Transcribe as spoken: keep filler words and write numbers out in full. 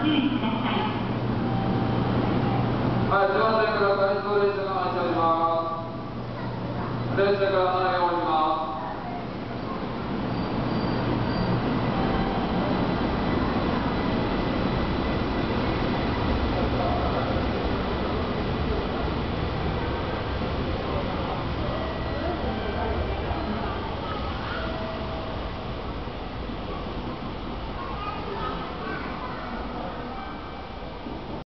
注意ください。 はい、乗車から回送列車が待っております。列車から